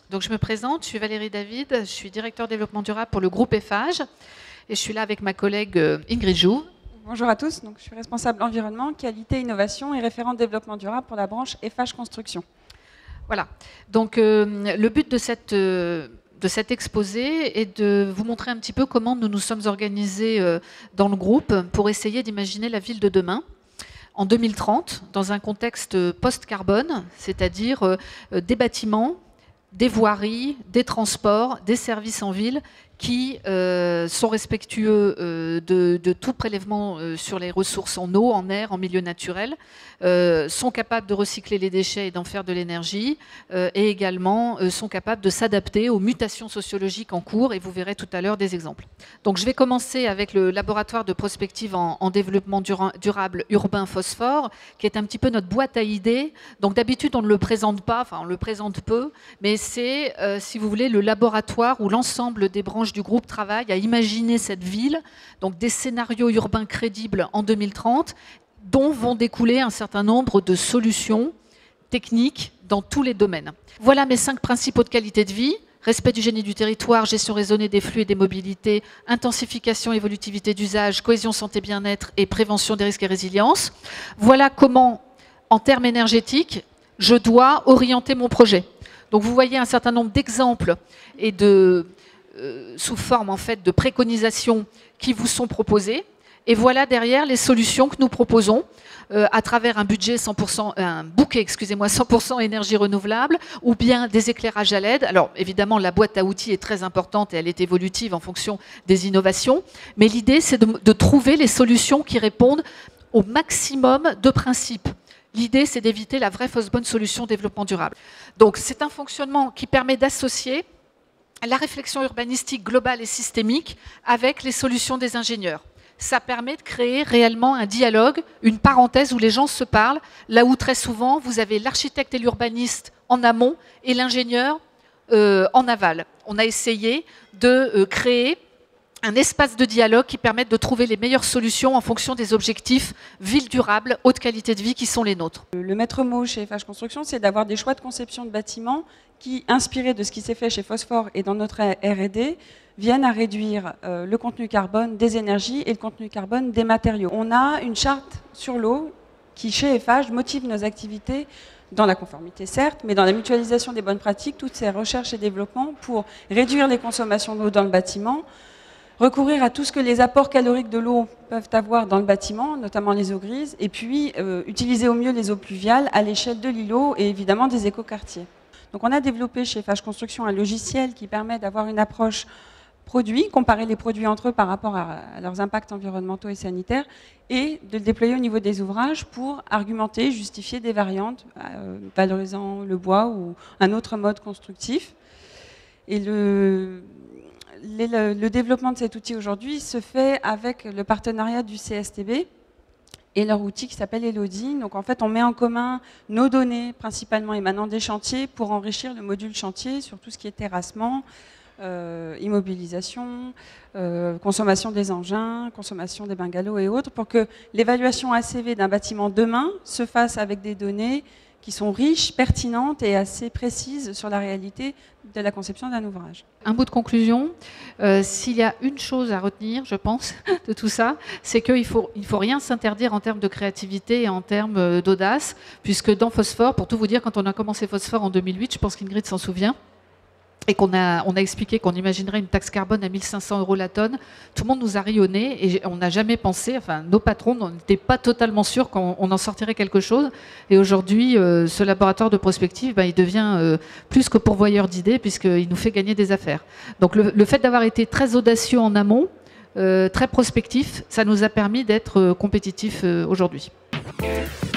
Donc je me présente, je suis Valérie David, je suis directeur développement durable pour le groupe Eiffage et je suis là avec ma collègue Ingrid Joux. Bonjour à tous, donc, je suis responsable environnement, qualité, innovation et référente développement durable pour la branche Eiffage Construction. Voilà, donc le but de cet exposé est de vous montrer un petit peu comment nous nous sommes organisés dans le groupe pour essayer d'imaginer la ville de demain. En 2030, dans un contexte post-carbone, c'est-à-dire des bâtiments, des voiries, des transports, des services en ville qui sont respectueux de tout prélèvement sur les ressources en eau, en air, en milieu naturel, sont capables de recycler les déchets et d'en faire de l'énergie, et également sont capables de s'adapter aux mutations sociologiques en cours, et vous verrez tout à l'heure des exemples. Donc je vais commencer avec le laboratoire de prospective en développement durable urbain Phosphore, qui est un petit peu notre boîte à idées. Donc d'habitude on ne le présente pas, enfin on le présente peu, mais c'est, si vous voulez, le laboratoire où l'ensemble des branches du groupe travaille à imaginer cette ville, donc des scénarios urbains crédibles en 2030, dont vont découler un certain nombre de solutions techniques dans tous les domaines. Voilà mes 5 principaux de qualité de vie: respect du génie du territoire, gestion raisonnée des flux et des mobilités, intensification, évolutivité d'usage, cohésion santé bien-être et prévention des risques et résilience. Voilà comment, en termes énergétiques, je dois orienter mon projet. Donc vous voyez un certain nombre d'exemples et sous forme en fait de préconisations qui vous sont proposées. Et voilà derrière les solutions que nous proposons à travers un bouquet 100% énergie renouvelable, ou bien des éclairages à LED. Alors évidemment la boîte à outils est très importante et elle est évolutive en fonction des innovations, mais l'idée c'est de trouver les solutions qui répondent au maximum de principes. L'idée c'est d'éviter la vraie fausse bonne solution développement durable. Donc c'est un fonctionnement qui permet d'associer la réflexion urbanistique globale et systémique avec les solutions des ingénieurs. Ça permet de créer réellement un dialogue, une parenthèse où les gens se parlent, là où très souvent vous avez l'architecte et l'urbaniste en amont et l'ingénieur en aval. On a essayé de créer un espace de dialogue qui permette de trouver les meilleures solutions en fonction des objectifs ville durable, haute qualité de vie qui sont les nôtres. Le maître mot chez Eiffage Construction, c'est d'avoir des choix de conception de bâtiments qui, inspirés de ce qui s'est fait chez Phosphore et dans notre R&D, viennent à réduire le contenu carbone des énergies et le contenu carbone des matériaux. On a une charte sur l'eau qui, chez Eiffage, motive nos activités dans la conformité certes, mais dans la mutualisation des bonnes pratiques, toutes ces recherches et développements pour réduire les consommations d'eau dans le bâtiment, recourir à tout ce que les apports caloriques de l'eau peuvent avoir dans le bâtiment, notamment les eaux grises, et puis utiliser au mieux les eaux pluviales à l'échelle de l'îlot et évidemment des écoquartiers. Donc on a développé chez Eiffage Construction un logiciel qui permet d'avoir une approche produit, comparer les produits entre eux par rapport à leurs impacts environnementaux et sanitaires, et de le déployer au niveau des ouvrages pour argumenter, justifier des variantes, valorisant le bois ou un autre mode constructif. Et le développement de cet outil aujourd'hui se fait avec le partenariat du CSTB et leur outil qui s'appelle Elodie. Donc en fait, on met en commun nos données, principalement émanant des chantiers, pour enrichir le module chantier sur tout ce qui est terrassement, immobilisation, consommation des engins, consommation des bungalows et autres, pour que l'évaluation ACV d'un bâtiment demain se fasse avec des données qui sont riches, pertinentes et assez précises sur la réalité de la conception d'un ouvrage. Un mot de conclusion, s'il y a une chose à retenir, je pense, de tout ça, c'est qu'il ne faut rien s'interdire en termes de créativité et en termes d'audace, puisque dans Phosphore, pour tout vous dire, quand on a commencé Phosphore en 2008, je pense qu'Ingrid s'en souvient, et qu'on a expliqué qu'on imaginerait une taxe carbone à 1 500 € la tonne, tout le monde nous a ri au nez et on n'a jamais pensé, enfin nos patrons n'étaient pas totalement sûrs qu'on en sortirait quelque chose. Et aujourd'hui, ce laboratoire de prospective, il devient plus que pourvoyeur d'idées puisqu'il nous fait gagner des affaires. Donc le fait d'avoir été très audacieux en amont, très prospectif, ça nous a permis d'être compétitifs aujourd'hui.